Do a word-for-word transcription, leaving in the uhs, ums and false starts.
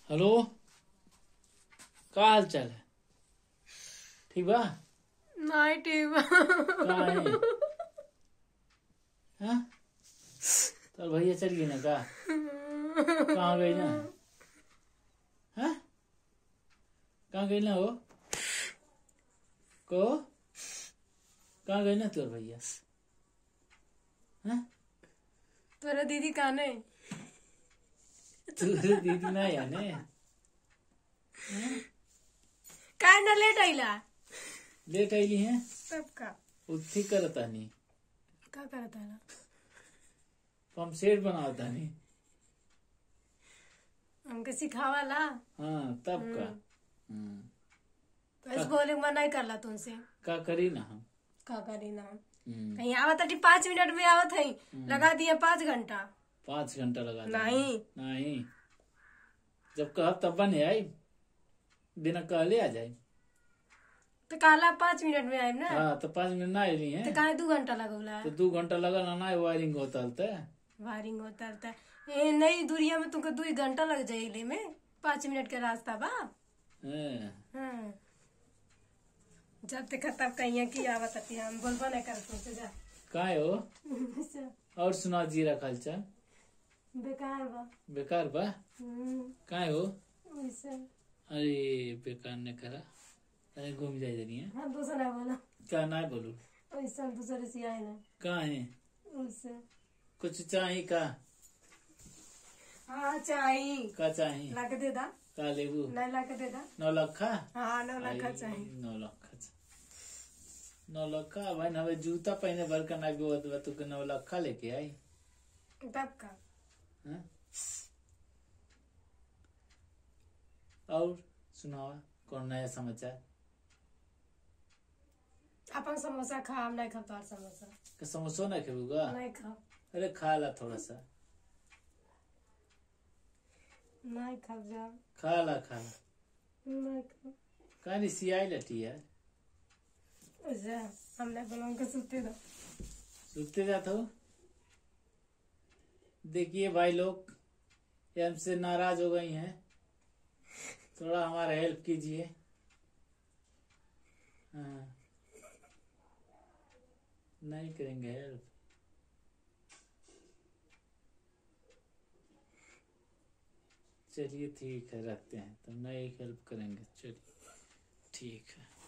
Hello, का हाल चाल है? ठीक बा? नहीं ठीक बा। कहाँ है? हाँ? तो भैया चल गई ना का? कहाँ गई ना? हाँ? कहाँ गई ना वो? को? कहाँ गई ना तोर भैया? हाँ? तोरा दीदी काने? तुझे दीदी ना याने? काय ना लेट आईला? लेट आईली है? सबका उत्थी करता नहीं, का करता है ना? पंप सेट बनाता नहीं। हमके सिखावाला। हाँ तब का। हम्म। तो इस बोले मैं नहीं करला तुमसे। का करी ना हम? का करी ना? हम्म। कहीं आवत अटी पाँच मिनट में आवत है, लगा दिया पाँच घंटा। पाँच घंटा लगा दिया। नहीं नहीं, जब कहा तब बने आई, बिना कहले आ जाए। तो काला पाँच मिनट में आये ना। हाँ तो पाँच मिनट ना आई है तो काहे दो घंटा लगौला? तो दो घंटा लगा ना ना वायरिंग होता है। वायरिंग होता रहता है नई दूरिया में तुमको दो घंटा लग जाये में। पाँच मिनट के रास्ता बा। हाँ। जब तक तब कहीं की आवत अति हम बोलबा नहीं कर तुमसे जा। काहे हो? और सुना जीरा खर्चा? बेकार बा। बेकार बा? काहे हो? वैसे अरे बेकार ने करा, अरे घूम जाए जरिए। हाँ दूसरा नहीं बोला। क्या ना बोलू? वैसे दूसरे से आए ना। कहाँ है? वैसे कुछ चाहिए का? हाँ चाहिए। का चाहिए? ला के दे दा। का लेबू? नहीं ला के दे दा। नौ लखा? हाँ नौ लखा चाहिए। नौ लखा नौ लखा भाई ना जूता पहने भर का ना भी तू के नौ लखा लेके आई तब का। हाँ? और सुनावा कौन नया समाचार? अपन समोसा खा, हम नहीं खाता समोसा। का समोसा ना खेलूगा? नहीं खा। अरे खा ला थोड़ा सा। नहीं खा जा। खा ला खा ला। नहीं खा। कहानी सियाई लटी यार। अच्छा हमने बोला के सुते दो। सुते जाता हो? देखिए भाई लोग ये हमसे नाराज हो गई हैं, थोड़ा हमारा हेल्प कीजिए। हाँ नहीं करेंगे हेल्प। चलिए ठीक है रखते हैं, तो नहीं हेल्प करेंगे। चलिए ठीक है।